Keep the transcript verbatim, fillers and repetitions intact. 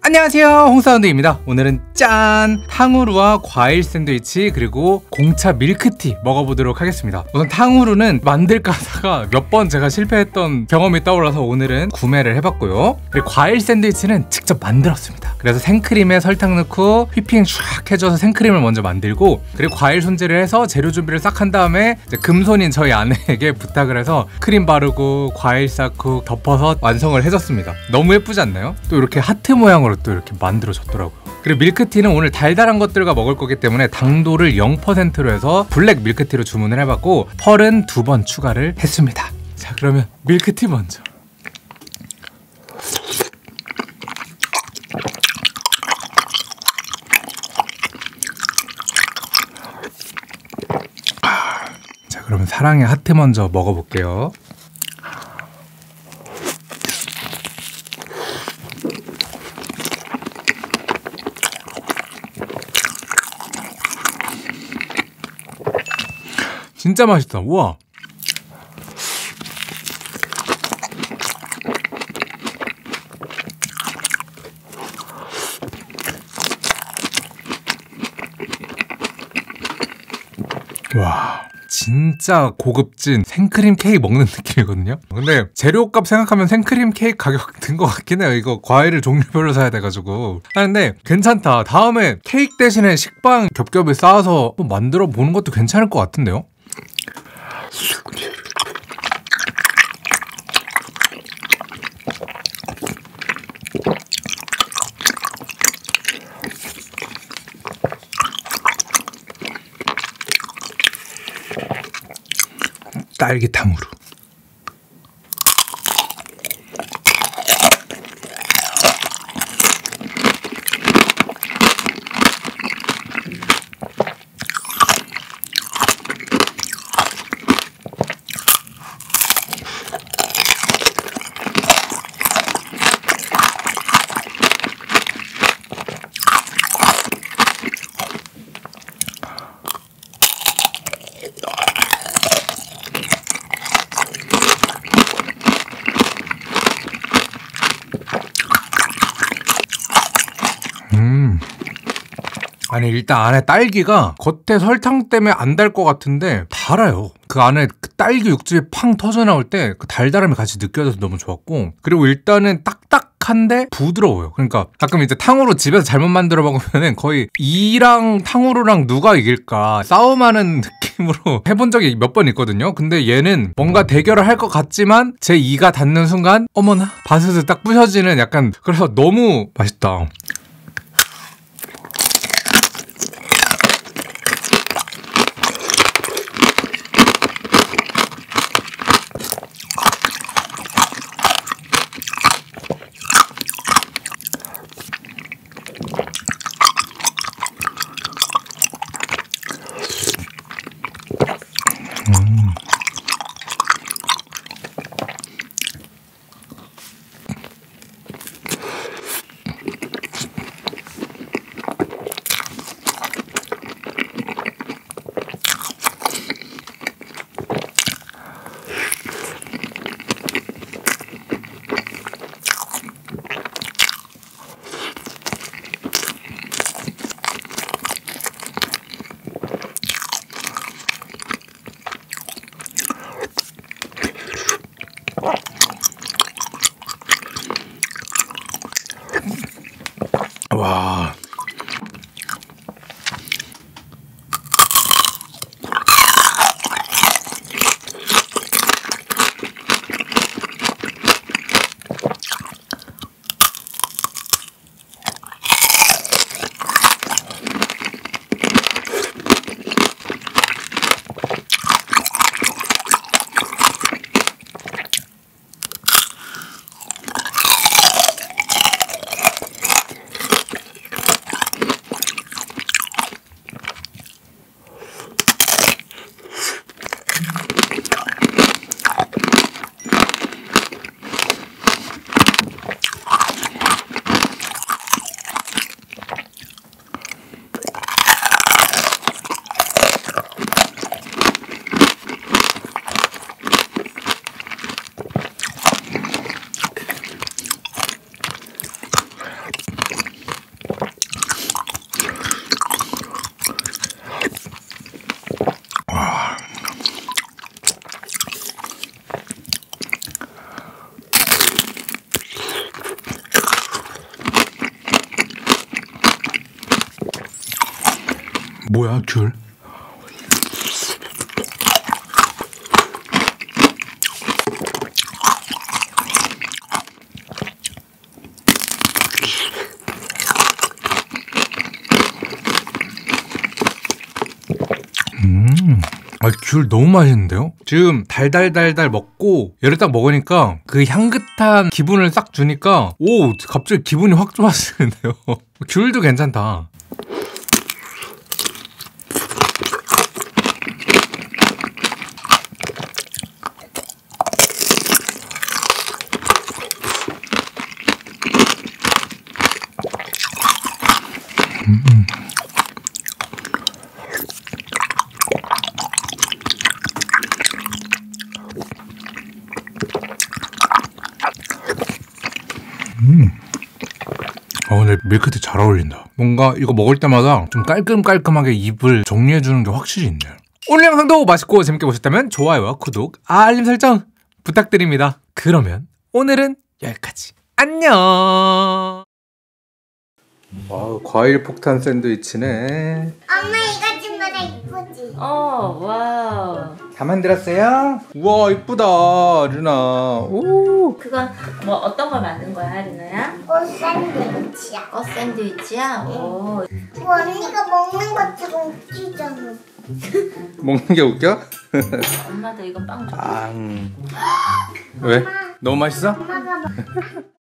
안녕하세요, 홍사운드입니다. 오늘은 짠! 탕후루와 과일 샌드위치 그리고 공차 밀크티 먹어보도록 하겠습니다. 우선 탕후루는 만들까 하다가 몇 번 제가 실패했던 경험이 떠올라서 오늘은 구매를 해봤고요. 그리고 과일 샌드위치는 직접 만들었습니다. 그래서 생크림에 설탕 넣고 휘핑 쫙 해줘서 생크림을 먼저 만들고, 그리고 과일 손질을 해서 재료 준비를 싹 한 다음에 이제 금손인 저희 아내에게 부탁을 해서 크림 바르고 과일 쌓고 덮어서 완성을 해줬습니다. 너무 예쁘지 않나요? 또 이렇게 하트 모양으로 또 이렇게 만들어졌더라고요. 그리고 밀크티는 오늘 달달한 것들과 먹을 거기 때문에 당도를 영 퍼센트로 해서 블랙 밀크티로 주문을 해봤고, 펄은 두 번 추가를 했습니다. 자, 그러면 밀크티 먼저. 자, 그러면 사랑의 하트 먼저 먹어볼게요. 진짜 맛있다. 우와. 와, 진짜 고급진 생크림 케이크 먹는 느낌이거든요. 근데 재료값 생각하면 생크림 케이크 가격 든 것 같긴 해요. 이거 과일을 종류별로 사야 돼가지고. 하는데 괜찮다. 다음에 케이크 대신에 식빵 겹겹이 쌓아서 또 만들어 보는 것도 괜찮을 것 같은데요. 딸기탕으로. 음. 아니, 일단 안에 딸기가 겉에 설탕 때문에 안 달 것 같은데 달아요. 그 안에 그 딸기 육즙이 팡 터져 나올 때 그 달달함이 같이 느껴져서 너무 좋았고, 그리고 일단은 딱딱한데 부드러워요. 그러니까 가끔 이제 탕후루 집에서 잘못 만들어 먹으면 거의 이랑 탕후루랑 누가 이길까 싸움하는 느낌으로 해본 적이 몇 번 있거든요. 근데 얘는 뭔가 대결을 할 것 같지만 제 이가 닿는 순간 어머나 바스스 딱 부셔지는, 약간, 그래서 너무 맛있다. 음. 와. 뭐야 귤? 음, 아, 귤 너무 맛있는데요? 지금 달달달달 먹고 얘를 딱 먹으니까 그 향긋한 기분을 싹 주니까 오, 갑자기 기분이 확 좋아지는데요. 귤도 괜찮다. 음. 음. 아, 근데 밀크티 잘 어울린다. 뭔가 이거 먹을 때마다 좀 깔끔깔끔하게 입을 정리해주는 게 확실히 있네요. 오늘 영상도 맛있고 재밌게 보셨다면 좋아요와 구독, 알림 설정 부탁드립니다. 그러면 오늘은 여기까지. 안녕. 와우, 과일 폭탄 샌드위치네. 엄마 이거 정말 이쁘지? 어, 와우. 다 만들었어요? 우와, 이쁘다, 르나. 오. 그건 뭐 어떤 걸 만든 거야, 리나야? 꽃 샌드위치야. 꽃 샌드위치야? 오. 뭐 언니가 먹는 것처럼 웃기잖아. 먹는 게 웃겨? 엄마도 이거 빵 줘. 아, 왜? 너무 맛있어? 엄마가 막